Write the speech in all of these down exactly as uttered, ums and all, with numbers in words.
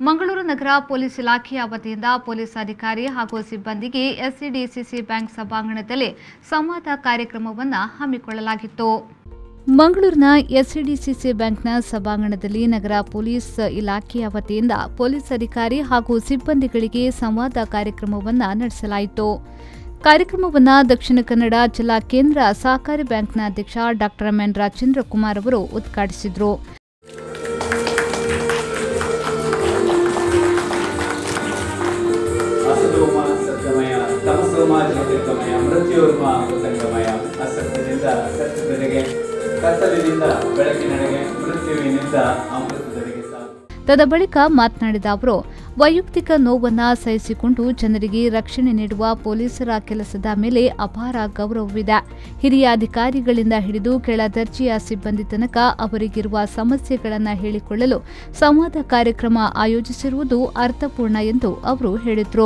ಮಂಗಳೂರು ನಗರ ಪೊಲೀಸ್ ಇಲಾಖೆಯ ವತಿಯಿಂದ ಪೊಲೀಸ್ ಅಧಿಕಾರಿ ಹಾಗೂ ಸಿಬ್ಬಂದಿಗೆ ಎಸ್ಸಿಡಿಸಿಸಿ ಬ್ಯಾಂಕ್ ಸಭಾಂಗಣದಲ್ಲಿ ಸಂವಾದ ಕಾರ್ಯಕ್ರಮವನ್ನು ಹಮ್ಮಿಕೊಳ್ಳಲಾಗಿತ್ತು. ಮಂಗಳೂರಿನ ಎಸ್ಸಿಡಿಸಿಸಿ ಬ್ಯಾಂಕ್ನ ಸಭಾಂಗಣದಲ್ಲಿ ನಗರ ಪೊಲೀಸ್ ಇಲಾಖೆಯ ವತಿಯಿಂದ ಪೊಲೀಸ್ ಅಧಿಕಾರಿ ಹಾಗೂ ಸಿಬ್ಬಂದಿಗಳಿಗೆ ಸಂವಾದ ಕಾರ್ಯಕ್ರಮವನ್ನು ನಡೆಸಲಾಯಿತು. ಕಾರ್ಯಕ್ರಮವನ್ನು ದಕ್ಷಿಣ ಕನ್ನಡ ಜಿಲ್ಲಾ ಕೇಂದ್ರ ಸಹಕಾರಿ ಬ್ಯಾಂಕ್ನ ಅಧ್ಯಕ್ಷ ಡಾಕ್ಟರ್ ಎಂ ಎನ್ ರಾಜೇಂದ್ರಕುಮಾರ್ ಅವರು ಉದ್ಘಾಟಿಸಿದರು. ತದ ಬಳಿಕ ಮಾತನಾಡಿದ ಅವರು, ವೈಯಕ್ತಿಕ ನೋವನ್ನು ಸಹಿಸಿಕೊಂಡು ಜನರಿಗೆ ರಕ್ಷಣೆ ನೀಡುವ ಪೊಲೀಸರ ಕೆಲಸದ ಮೇಲೆ ಅಪಾರ ಗೌರವವಿದೆ. ಹಿರಿಯ ಅಧಿಕಾರಿಗಳಿಂದ ಹಿಡಿದು ಕೆಳ ದರ್ಜೆಯ ಸಿಬ್ಬಂದಿ ತನಕ ಅವರಿಗಿರುವ ಸಮಸ್ಯೆಗಳನ್ನು ಹೇಳಿಕೊಳ್ಳಲು ಸಂವಾದ ಕಾರ್ಯಕ್ರಮ ಆಯೋಜಿಸಿರುವುದು ಅರ್ಥಪೂರ್ಣ ಎಂದು ಅವರು ಹೇಳಿದರು.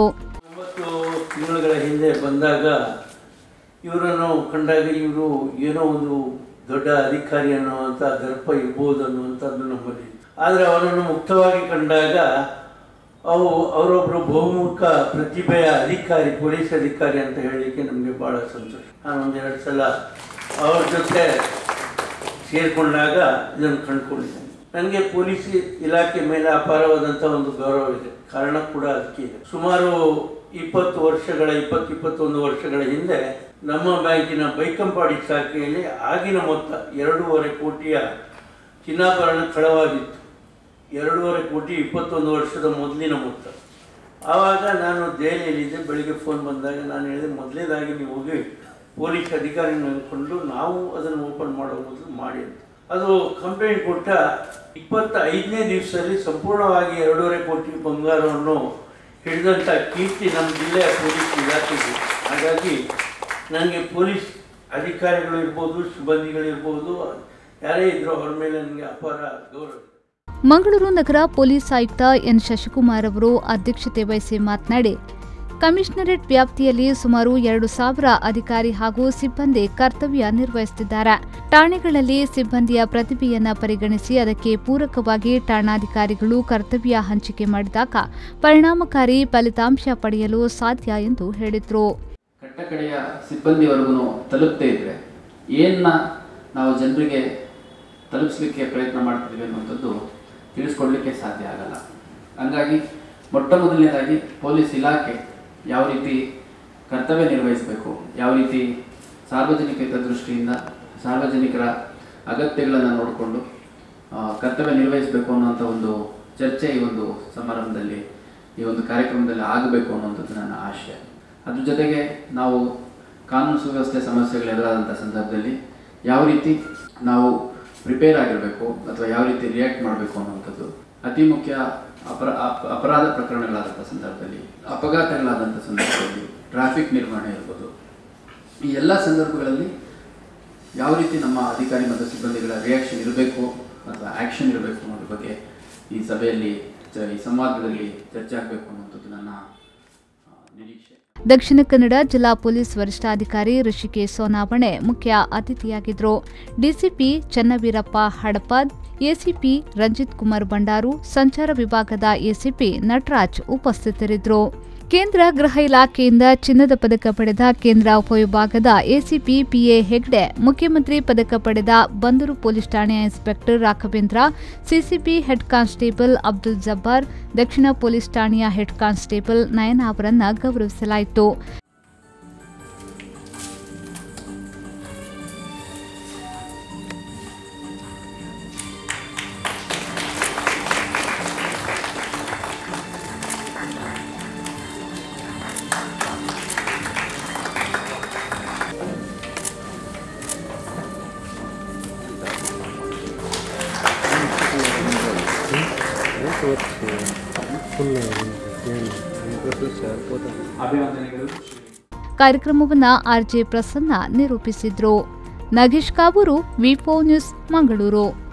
ತಿಂಗಳ ಹಿಂದೆ ಬಂದಾಗ ಇವರನ್ನು ಕಂಡಾಗ ಇವರು ಏನೋ ಒಂದು ದೊಡ್ಡ ಅಧಿಕಾರಿ ಅನ್ನುವಂಥ ದರ್ಪ ಇರ್ಬೋದು ಅನ್ನುವಂಥದ್ದು ನಮ್ಮಲ್ಲಿ. ಆದರೆ ಅವರನ್ನು ಮುಕ್ತವಾಗಿ ಕಂಡಾಗ ಅವು ಅವರೊಬ್ಬರು ಬಹುಮುಖ ಪ್ರತಿಭೆಯ ಅಧಿಕಾರಿ, ಪೊಲೀಸ್ ಅಧಿಕಾರಿ ಅಂತ ಹೇಳಲಿಕ್ಕೆ ನಮಗೆ ಭಾಳ ಸಂತೋಷ. ನಾನು ಒಂದೆರಡು ಸಲ ಅವ್ರ ಜೊತೆ ಸೇರಿಕೊಂಡಾಗ ಇದನ್ನು ಕಂಡುಕೊಂಡಿದ್ದೇನೆ. ನನಗೆ ಪೊಲೀಸ್ ಇಲಾಖೆ ಮೇಲೆ ಅಪಾರವಾದಂಥ ಒಂದು ಗೌರವ ಇದೆ. ಕಾರಣ ಕೂಡ ಅದಕ್ಕೆ ಇದೆ. ಸುಮಾರು ಇಪ್ಪತ್ತು ವರ್ಷಗಳ ಇಪ್ಪತ್ತು ಇಪ್ಪತ್ತೊಂದು ವರ್ಷಗಳ ಹಿಂದೆ ನಮ್ಮ ಬ್ಯಾಂಕಿನ ಬೈಕಂಪಾಡಿ ಶಾಖೆಯಲ್ಲಿ ಆಗಿನ ಮೊತ್ತ ಎರಡೂವರೆ ಕೋಟಿಯ ಚಿನ್ನಾಭರಣ ಕಳವಾಗಿತ್ತು. ಎರಡೂವರೆ ಕೋಟಿ ಇಪ್ಪತ್ತೊಂದು ವರ್ಷದ ಮೊದಲಿನ ಮೊತ್ತ. ಆವಾಗ ನಾನು ದೆಹಲಿಯಲ್ಲಿದ್ದೆ. ಬೆಳಿಗ್ಗೆ ಫೋನ್ ಬಂದಾಗ ನಾನು ಹೇಳಿದೆ, ಮೊದಲೇದಾಗಿ ನೀವು ಹೋಗಿ ಪೊಲೀಸ್ ಅಧಿಕಾರಿನ ಅಂದ್ಕೊಂಡು ನಾವು ಅದನ್ನು ಓಪನ್ ಮಾಡೋ ಮೊದಲು ಮಾಡಿ ಅಂತ. ಅದು ಕಂಪ್ಲೇಂಟ್ ಕೊಟ್ಟ ಇಪ್ಪತ್ತೈದನೇ ದಿವಸದಲ್ಲಿ ಸಂಪೂರ್ಣವಾಗಿ ಎರಡೂವರೆ ಕೋಟಿ ಬಂಗಾರವನ್ನು ಹಿಡಿದಂಥ ಕೀರ್ತಿ ನಮ್ಮ ಜಿಲ್ಲೆಯ ಪೊಲೀಸ್ ಇಲಾಖೆಗೆ. ಹಾಗಾಗಿ ನನಗೆ ಪೊಲೀಸ್ ಅಧಿಕಾರಿಗಳು ಇರ್ಬೋದು, ಸಿಬ್ಬಂದಿಗಳಿರ್ಬೋದು, ಯಾರೇ ಇದ್ರೂ ಅವರ ಮೇಲೆ ನನಗೆ ಅಪಾರ ಗೌರವ. ಮಂಗಳೂರು ನಗರ ಪೊಲೀಸ್ ಆಯುಕ್ತ ಎನ್ ಶಶಿಕುಮಾರ್ ಅವರು ಅಧ್ಯಕ್ಷತೆ ವಹಿಸಿ ಮಾತನಾಡಿ, ಕಮಿಷನರೇಟ್ ವ್ಯಾಪ್ತಿಯಲ್ಲಿ ಸುಮಾರು ಎರಡು ಸಾವಿರ ಅಧಿಕಾರಿ ಹಾಗೂ ಸಿಬ್ಬಂದಿ ಕರ್ತವ್ಯ ನಿರ್ವಹಿಸುತ್ತಿದ್ದಾರೆ. ಠಾಣೆಗಳಲ್ಲಿ ಸಿಬ್ಬಂದಿಯ ಪ್ರತಿಭೆಯನ್ನು ಪರಿಗಣಿಸಿ ಅದಕ್ಕೆ ಪೂರಕವಾಗಿ ಠಾಣಾಧಿಕಾರಿಗಳು ಕರ್ತವ್ಯ ಹಂಚಿಕೆ ಮಾಡಿದಾಗ ಪರಿಣಾಮಕಾರಿ ಫಲಿತಾಂಶ ಪಡೆಯಲು ಸಾಧ್ಯ ಎಂದು ಹೇಳಿದರು. ಕಟ್ಟಕಡೆಯ ಸಿಬ್ಬಂದಿವರೆಗೂ ತಲುಪದೇ ಇದ್ರೆ ಏನ್ನ ನಾವು ಜನರಿಗೆ ತಲುಪಿಸಲಿಕ್ಕೆ ಪ್ರಯತ್ನ ಮಾಡ್ತಿದ್ದೀವಿ ಅನ್ನುವಂಥದ್ದು ತಿಳಿಸ್ಕೊಡ್ಲಿಕ್ಕೆ ಸಾಧ್ಯ ಆಗಲ್ಲ. ಹಂಗಾಗಿ ಮೊಟ್ಟ ಮೊದಲನೇದಾಗಿ ಪೊಲೀಸ್ ಇಲಾಖೆ ಯಾವ ರೀತಿ ಕರ್ತವ್ಯ ನಿರ್ವಹಿಸಬೇಕು, ಯಾವ ರೀತಿ ಸಾರ್ವಜನಿಕ ಹಿತದೃಷ್ಟಿಯಿಂದ ಸಾರ್ವಜನಿಕರ ಅಗತ್ಯಗಳನ್ನು ನೋಡಿಕೊಂಡು ಕರ್ತವ್ಯ ನಿರ್ವಹಿಸಬೇಕು ಅನ್ನುವಂಥ ಒಂದು ಚರ್ಚೆ ಈ ಒಂದು ಸಮಾರಂಭದಲ್ಲಿ, ಈ ಒಂದು ಕಾರ್ಯಕ್ರಮದಲ್ಲಿ ಆಗಬೇಕು ಅನ್ನುವಂಥದ್ದು ನನ್ನ ಆಶಯ. ಅದ್ರ ಜೊತೆಗೆ ನಾವು ಕಾನೂನು ಸುವ್ಯವಸ್ಥೆ ಸಮಸ್ಯೆಗಳು ಎದುರಾದಂಥ ಸಂದರ್ಭದಲ್ಲಿ ಯಾವ ರೀತಿ ನಾವು ಪ್ರಿಪೇರ್ ಆಗಿರಬೇಕು ಅಥವಾ ಯಾವ ರೀತಿ ರಿಯಾಕ್ಟ್ ಮಾಡಬೇಕು ಅನ್ನುವಂಥದ್ದು ಅತಿ ಮುಖ್ಯ. ಅಪರ ಅಪರಾಧ ಪ್ರಕರಣಗಳಾದಂಥ ಸಂದರ್ಭದಲ್ಲಿ, ಅಪಘಾತಗಳಾದಂಥ ಸಂದರ್ಭದಲ್ಲಿ, ಟ್ರಾಫಿಕ್ ನಿರ್ವಹಣೆ ಇರ್ಬೋದು, ಈ ಎಲ್ಲ ಸಂದರ್ಭಗಳಲ್ಲಿ ಯಾವ ರೀತಿ ನಮ್ಮ ಅಧಿಕಾರಿ ಮತ್ತು ಸಿಬ್ಬಂದಿಗಳ ರಿಯಾಕ್ಷನ್ ಇರಬೇಕು ಅಥವಾ ಆ್ಯಕ್ಷನ್ ಇರಬೇಕು ಅನ್ನೋದ್ರ ಬಗ್ಗೆ ಈ ಸಭೆಯಲ್ಲಿ, ಈ ಸಂವಾದದಲ್ಲಿ ಚರ್ಚೆ ಆಗಬೇಕು ಅನ್ನುವಂಥದ್ದು ನನ್ನ ನಿರೀಕ್ಷೆ. ದಕ್ಷಿಣ ಕನ್ನಡ ಜಿಲ್ಲಾ ಪೊಲೀಸ್ ವರಿಷ್ಠಾಧಿಕಾರಿ ಋಷಿಕೇಶ್ ಸೋನಾವಣೆ ಮುಖ್ಯ ಅತಿಥಿಯಾಗಿದ್ದರು. ಡಿಸಿಪಿ ಚನ್ನವೀರಪ್ಪ ಹಡಪದ್, ಎಸಿಪಿ ರಂಜಿತ್ ಕುಮಾರ್ ಬಂಡಾರು, ಸಂಚಾರ ವಿಭಾಗದ ಎಸಿಪಿ ನಟರಾಜ್ ಉಪಸ್ಥಿತರಿದ್ದರು. ಕೇಂದ್ರ ಗೃಹ ಇಲಾಖೆಯಿಂದ ಚಿನ್ನದ ಪದಕ ಪಡೆದ ಕೇಂದ್ರ ಉಪವಿಭಾಗದ ಎಸಿಪಿ ಪಿಎ ಹೆಗ್ಡೆ, ಮುಖ್ಯಮಂತ್ರಿ ಪದಕ ಪಡೆದ ಬಂದೂರು ಪೊಲೀಸ್ ಠಾಣೆಯ inspector Raghavendra, CCB head constable Abdul Jabbar, ದಕ್ಷಿಣ ಪೊಲೀಸ್ ಠಾಣೆಯ ಹೆಡ್ ಕಾನ್ಸ್ಟೇಬಲ್ ನಯನ ಅವರನ್ನು ಗೌರವಿಸಲಾಯಿತು. ಕಾರ್ಯಕ್ರಮವನ್ನು ಆರ್ಜೆ ಪ್ರಸನ್ನ ನಿರೂಪಿಸಿದ್ರು. Nagesh Kabur, V four news, Mangaluru.